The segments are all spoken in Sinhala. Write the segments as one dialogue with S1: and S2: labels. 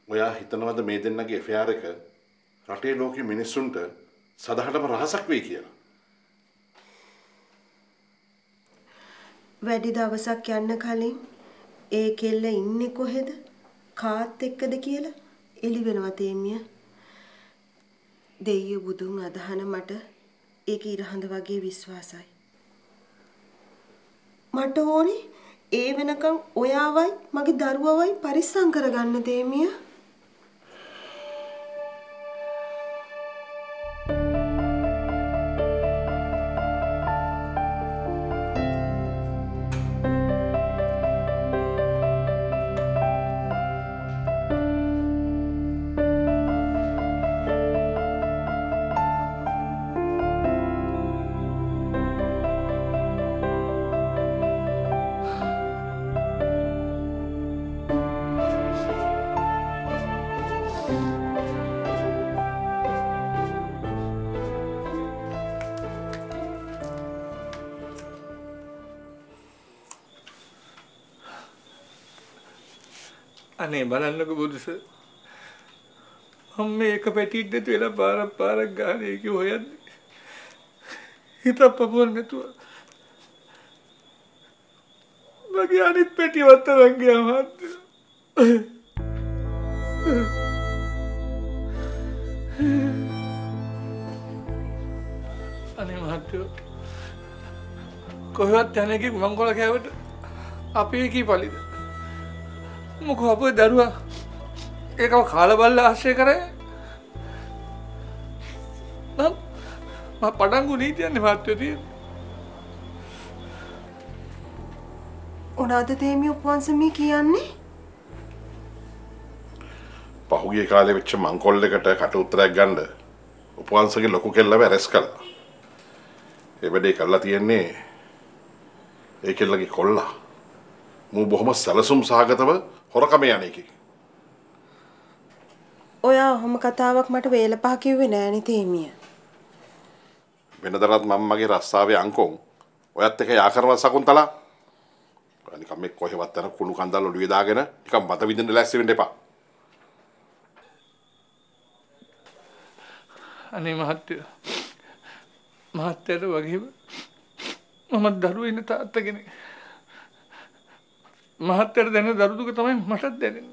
S1: ඔයා හිතනවද මේ දෙන්නගේ affair එක රටේ ලෝකෙ මිනිස්සුන්ට සදහටම රහසක් වෙයි කියලා?
S2: වැඩි දවසක් යන්න කලින් ඒ කෙල්ල ඉන්නේ කොහෙද? කාත් එක්කද කියලා එළි වෙනවා තේමිය. දෙයියෝ බුදුන් අදහන මට ඒක ඉරහඳ වගේ විශ්වාසයි. මට ඕනේ ඒ වෙනකන් ඔයාවයි මගේ දරුවවයි පරිස්සම් කරගන්න තේමිය.
S3: අනේ බලන්නකො බුදුස මම මේක පැටියෙක් දෙතු වෙලා පාරක් ගන්න ඒක හොයන්නේ හිත පපුවන් නැතුව මගේ අනිත් පැටියවත් තරං ගියා මහත්තයා. අනේ මහත්තයා කොහෙවත් යන්නේ මංගල කෑවට අපේ කී පලිද මොකෝ අපේ දරුවා ඒකව කාලා බල්ලා ආශ්‍රය කරේ මම පඩංගු නීතියන්නේ මහත්තයෝ තියෙන්නේ.
S2: ඔනාද තේමිය උපවංශමී කියන්නේ?
S1: පහුගිය කාලේ වෙච්ච මංකොල්ලයකට කට උත්තරයක් ගන්න උපවංශගේ ලොකු කෙල්ලව ඇරෙස් කළා. ඒ වැඩේ කරලා තියෙන්නේ ඒ කෙල්ලගේ කොල්ලා. මූ බොහොම සැලසුම් සහගතව හොරකම යන එකේ.
S2: ඔයා ඔහොම කතාවක් මට වේල පහ කිව්වේ නෑනේ තේමිය.
S1: වෙනදරත් මම මගේ රස්සාවේ අංකොන් ඔයත් එක යා කරන සකුන්තලා. නිකම් මේ කොහෙවත් යන කුණු කන්දල් ඔළුවේ දාගෙන නිකම් මත විඳින්න ලැස්ති වෙන්න එපා.
S3: අනේ මහත්තයා මහත්තයාට වගේම මම දරුවෝ ඉන්න තාත්තා කෙනෙක්. මහත්තයාට දැනෙන දරු දුක තමයි මටත් දැනෙන්නේ.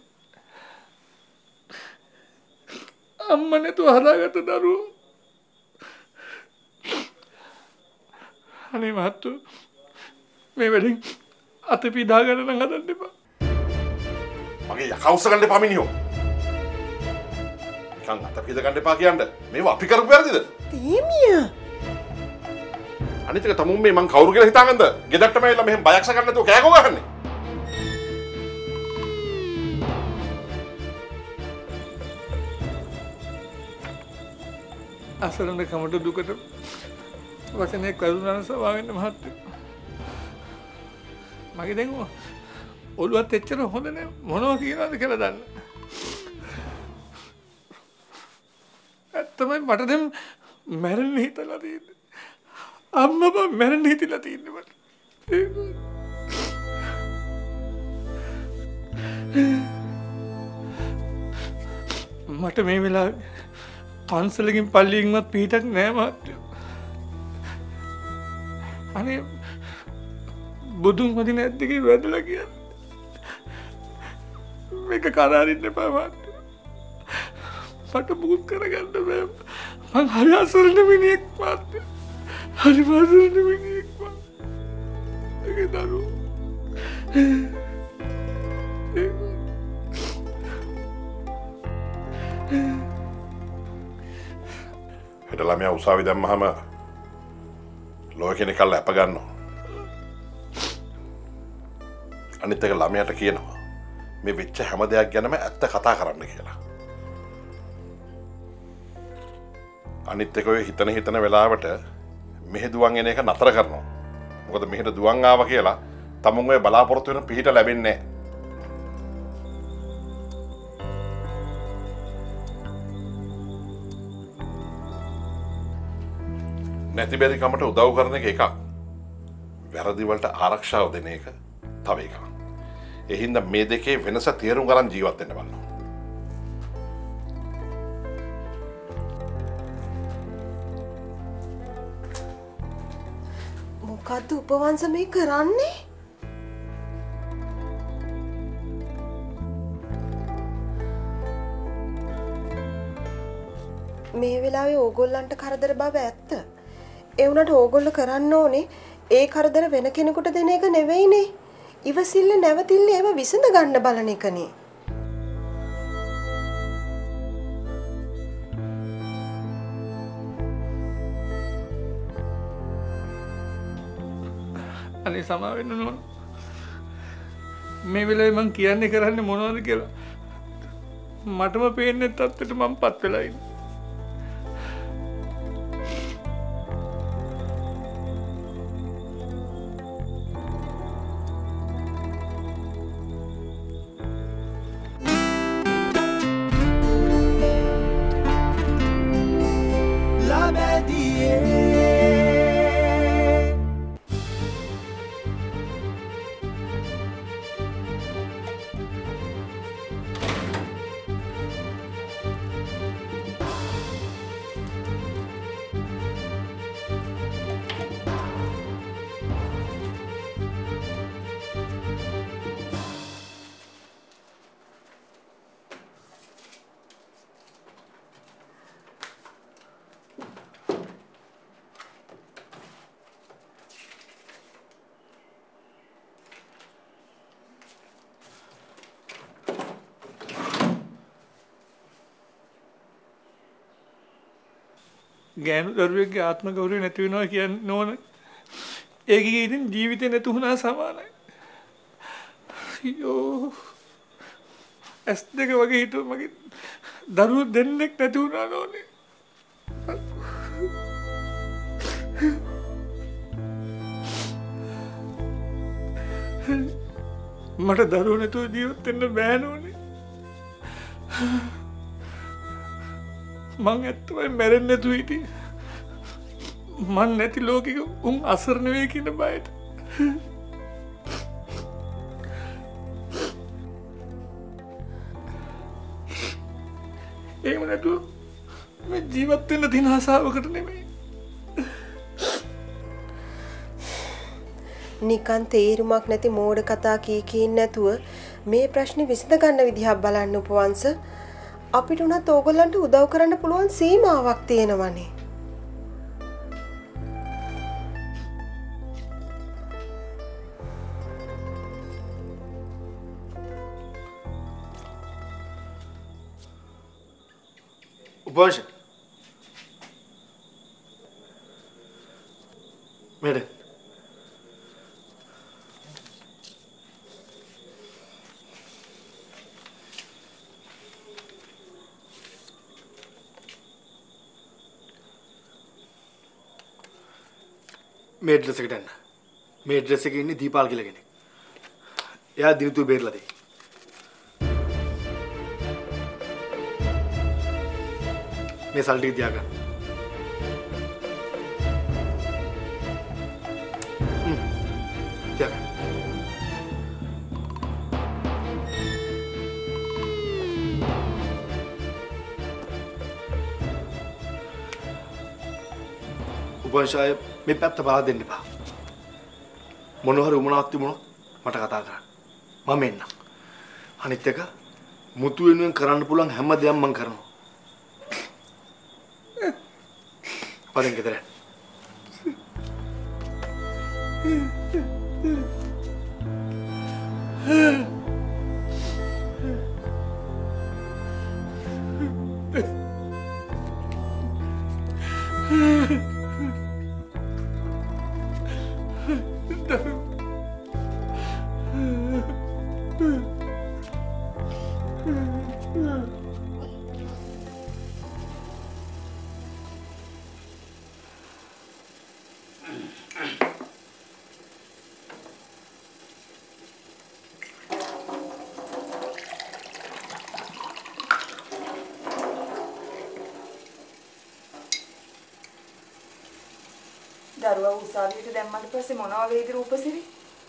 S3: අම්මා නැතුව හදාගත්ත දරුවෝ. අනේ මහත්තයෝ මේ වැඩෙන් අත පීඩා ගන්න නම් හදන්න එපා.
S1: මගේ යකවුස ගන්න එපා මිනිහෝ. නිකන් අත පීඩා ගන්න එපා කියන්නේ මේව අපි කරපු වැරදිද?
S2: තේමිය.
S1: අනිත් එක තමුන් මේ මං කවුරු කියලා හිතාගන්නද? ගෙදරටම ඇවිල්ලා මෙහෙම බයක්ස ගන්න නැතුව කෑකෝ ගහන්නේ.
S3: අසරණ කමට දුකට වචනේ කරුණාන සවාවෙන්න මහත්තයෝ. මගේ දැන් ඔළුවත් එච්චර හොඳ නෑ මොනවා කියනවද කියලා දන්න. ඇත්තමයි මට දැන් මැරෙන්න හිතලා තියෙන්නේ. අම්මා මැරෙන්න හිතලා තියෙන්නේ මට. මට මේ වෙලාවේ පන්සලකින් පල්ලියෙන්වත් පිටක් නෑ මහත්තයෝ. අනේ බුදුන් වදින ඇද්දගේ වැදලා කියන්නේ. මේක කරාරින්න එපා මහත්තයෝ. මට මුකුත් කරගන්න බෑ. මං හරි අසරණ මිනිහෙක් මහත්තයෝ. හරි අසරණ මිනිහෙක් මහත්තයෝ. ඒක දරුවෝ.
S1: හෙට ළමයා උසාවි දැම්මහම ලෝක කෙනෙක් අල්ල අප ගන්නවා. අනිත් එක ළමයාට කියනවා මේ වෙච්ච හැම දෙයක් ගැනම ඇත්ත කතා කරන්න කියලා. අනිත් එක ඔය හිතන වෙලාවට මෙහෙ දුවන් එන එක නතර කරනවා. මොකද මෙහෙට දුවන් ආවා කියලා තමුන් ඔය බලාපොරොත්තු වෙන පිහිට ලැබෙන්නේ නැහැ. නැති බැරි කමට උදව් කරන එක එකක්. වැරදි වලට ආරක්ෂාව දෙන එක තව එකක්. ඒ හින්දා මේ දෙකේ වෙනස තේරුම් ගන්න ජීවත් වෙන්න බලන්න.
S2: මොකද්ද උපවංශ මේ කරන්නේ? මේ වෙලාවේ ඕගොල්ලන්ට කරදර බව ඇත්ත. ඒ වුණාට ඕගොල්ලෝ කරන්න ඕනේ ඒ කරදර වෙන කෙනෙකුට දෙන එක නෙවෙයිනේ. ඉවසිල්ල නැවතිල්ල ඒව විසඳ ගන්න බලන එකනේ.
S3: අනේ සමා වෙන්න ඕන. මේ වෙලාවේ මං කියන්නේ කරන්නේ මොනවද කියලා මටම පේන්නේ තත්ත්වෙට මං පත් වෙලා ඉන්නේ. ගෑනු දරුවෙක්ගේ ආත්ම ගෞරවය නැති වෙනවා කියන්නේ නෝන ඒකේ ඉතින් ජීවිතේ නැති වුණා සමානයි. අයියෝ ඇස් දෙක වගේ හිටු මගේ දරුවෝ දෙන්නෙක් නැති වුණා නෝනේ. මට දරුවෝ නැතුව ජීවත් වෙන්න බෑ නෝනේ. මං ඇත්තමයි මැරෙන්නේ නැතුව හිටියේ. මං නැති ලෝකෙක උන් අසරණ වෙයි කියන බයට. එහෙම නැතුව මේ ජීවත් වෙන්න තියෙන ආසාවකට නෙමෙයි.
S2: නිකන් තේරුමක් නැති මෝඩ කතා කීකින් නැතුව මේ ප්‍රශ්නේ විසඳ ගන්න විදිහක් බලන්න උපවංශ. අපිට උනත් ඕගොල්ලන්ට උදව් කරන්න පුළුවන් සීමාවක් තියෙනවනේ.
S4: උපවංශ මේඩ මේ ඇඩ්‍රස් එකට එන්න. මේ ඇඩ්‍රස් එකේ ඉන්නේ දීපාල් කියලා කෙනෙක්. එයා දිනුතු බේරලා දෙයි. මේ සල්ටි තියාගන්න. තියාගන්න. උපවංශය මේ පැත්ත බලා දෙන්න එපා. මොනවා හරි උමනාවක් තිබුණොත් මට කතා කරන්න. මම එන්නම්. අනිත් එක මුතු වෙනුවෙන් කරන්න පුළුවන් හැම දෙයක්ම මම කරනවා. පරින් ගෙදර.
S5: දරුවා උසාවියට දැම්මට පස්සේ මොනවා වේද රූපසිරි?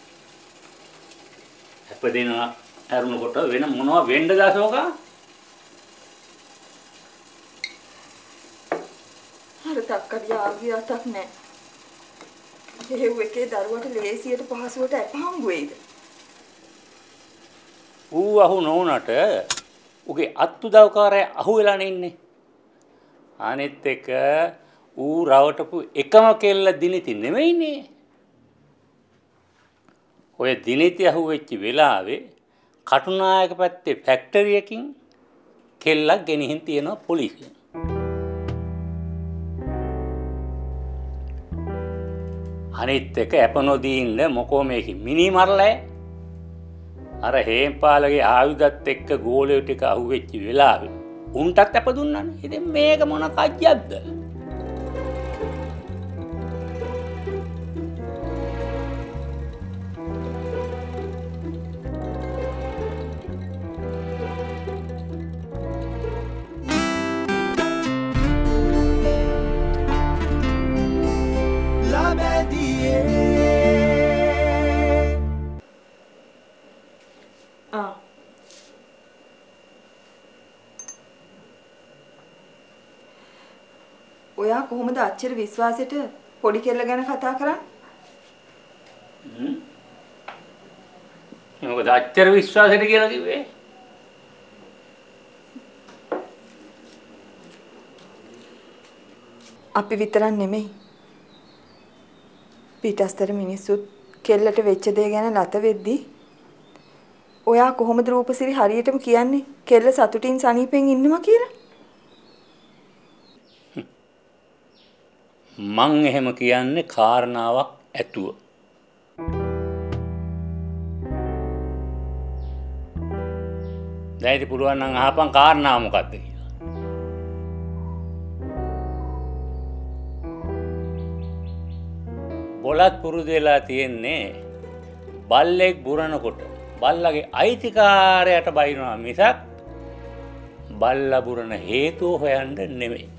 S6: අපදිනවා අරුණකොට වෙන මොනවා වෙන්නද අශෝකා?
S5: අර තක්කඩිය ආවියතක් නැහැ. හේව් එකේ දරුවට ලේසියට පහසුවට අප හම්බ වෙයිද?
S6: ඌ අහු නොවුනට උගේ අත්උදව්කාරය අහු වෙලා ඉන්නේ. අනිත් එක ඌ රවටපු එකම කෙල්ල දිනිති නෙමෙයිනේ. ඔය දිනිති අහුවෙච්ච වෙලාවේ කටුනායක පැත්තේ ෆැක්ටරි එකකින් කෙල්ලක් ගෙනිහින් තියෙනවා පොලිසියෙන්. අනිත් එක අප නොදී ඉන්න මොකෝ මේක මිනි මරලා අර හේම්පාලගේ ආයුධත් එක්ක ගෝලයෝ ටික අහුවෙච්ච වෙලාවේ උන්ටත් අප දුන්නානේ. ඉතින් මේක මොන කජ්ජක්ද?
S5: ඔයා කොහොමද අච්චර විශ්වාසෙට පොඩි කෙල්ල ගැන කතා කරන්නේ?
S6: මොකද අච්චර විශ්වාසෙට කියලා කිව්වේ?
S5: අපි විතරක් නෙමෙයි. පිටස්තර මිනිස්සුත් කෙල්ලට වෙච්ච දේ ගැන ලත වෙද්දී ඔයා කොහොමද රූපසිරි හරියටම කියන්නේ කෙල්ල සතුටින් සනීපෙන් ඉන්නවා කියලා?
S6: මං එහෙම කියන්නේ කාරණාවක් ඇතුව. දැන් ඉතින් පුළුවන් නම් අහපන් කාරණාව මොකක්ද කියලා. බොලත් පුරුදු වෙලා තියෙන්නේ බල්ලෙක් බුරනකොට බල්ලගේ අයිතිකාරයට බයිනවා මිසක් බල්ලා බුරන හේතුව හොයන්න නෙමෙයි.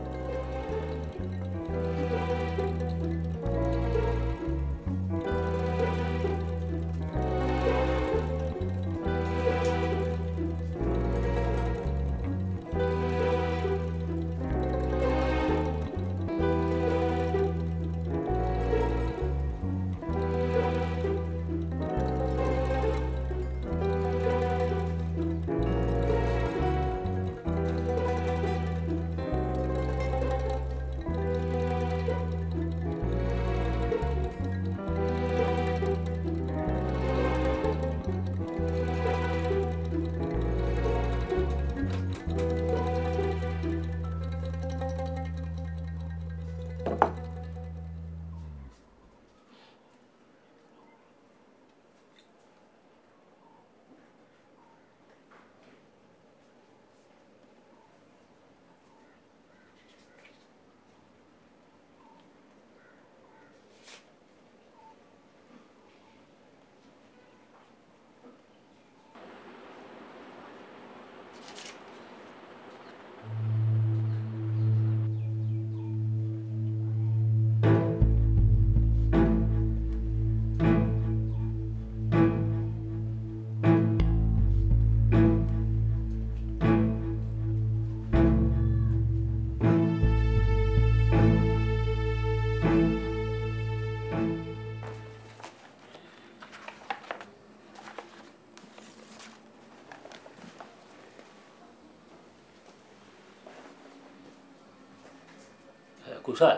S6: කුසල්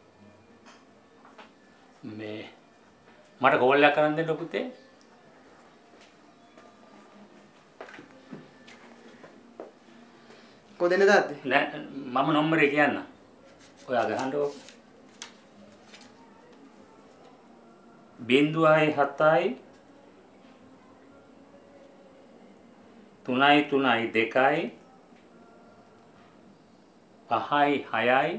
S6: මේ මට කෝල් එකක් කරන් දෙන්න පුතේ.
S7: කොහෙන්ද දාත්තේ?
S6: නෑ මම නම්බරේ කියන්න. ඔයා ගහන්නකෝ. 0.7යි 3යි 3යි 2යි 5යි 6යි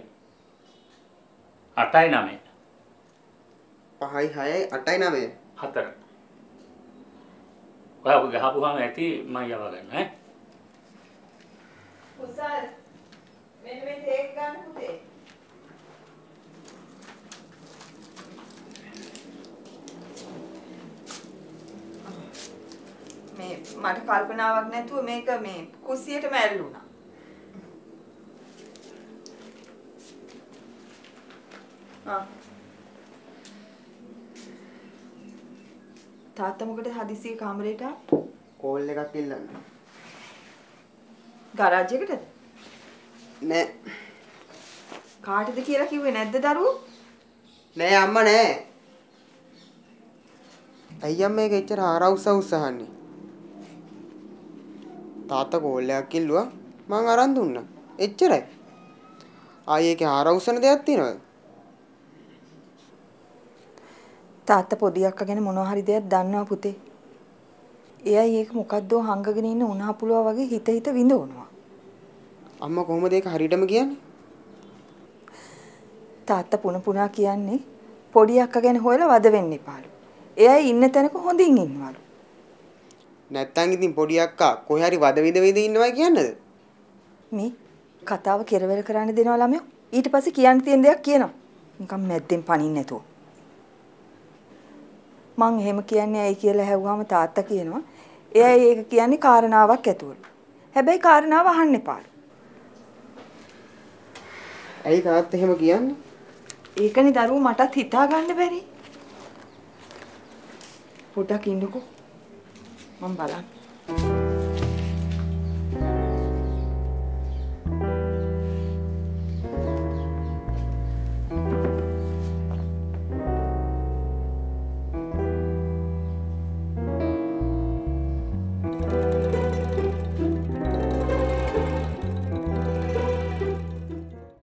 S6: 8යි 9යි
S7: 5යි 6යි 8යි 9යි
S6: 4. ඔයා ගහපුවාම ඇති මම යව ගන්න ඈ.
S5: කුසල් මෙන්න මේ තේක් ගන්න පුතේ. මේ මට කල්පනාවක් නැතුව මේක මේ කුස්සියටම ඇල්ලුණා. තාත්තා මොකටද හදිසියෙ කාමරේට
S7: කෝල් එකක් ඉල්ලන්න.
S5: ගරාජ් එකටද?
S7: නෑ.
S5: කාටද කියලා කිව්වේ නැද්ද දරුවෝ?
S7: නෑ අම්මා නෑ. අයියා මේක එච්චර ආරවුස අහන්නේ. තාත්තා කෝල් එකක් කිල්ලුවා මං අරන් දුන්නා. එච්චරයි. ආයේ ඒකේ ආරවුසන දෙයක් තියෙනවද?
S5: තාත්තා පොඩි අක්කා ගැන මොනවා හරි දෙයක් දන්නවා පුතේ. එයයි ඒක මොකද්ද හංගගෙන ඉන්න උණහපුලුවා වගේ හිත විඳවනවා.
S7: අම්මා කොහොමද ඒක හරියටම කියන්නේ?
S5: තාත්තා පුනා කියන්නේ පොඩි අක්කා ගැන හොයලා වද වෙන්න එපාලු. එයයි ඉන්න තැනක හොඳින් ඉන්නවලු.
S7: නැත්තම් ඉතින් පොඩි අක්කා කොහේ හරි වද විඳ ඉන්නවා කියන්නද?
S5: මේ කතාව කෙරවල කරන්න දෙනවා ළමයෝ. ඊට පස්සේ කියන්න තියෙන දෙයක් කියනවා. නිකන් මැද්දෙන් පනින්න නැතුව. මං එහෙම කියන්නේ ඇයි කියලා ඇහුවාම තාත්තා කියනවා එයයි ඒක කියන්නේ කාරණාවක් ඇතුවලු. හැබැයි කාරණාව අහන්න එපාලු.
S7: ඇයි තාත්තා එහෙම කියන්නේ?
S5: ඒකනේ දරුවෝ මටත් හිතා ගන්න බැරි. පොඩ්ඩක් ඉන්නකෝ. මම බලන්න.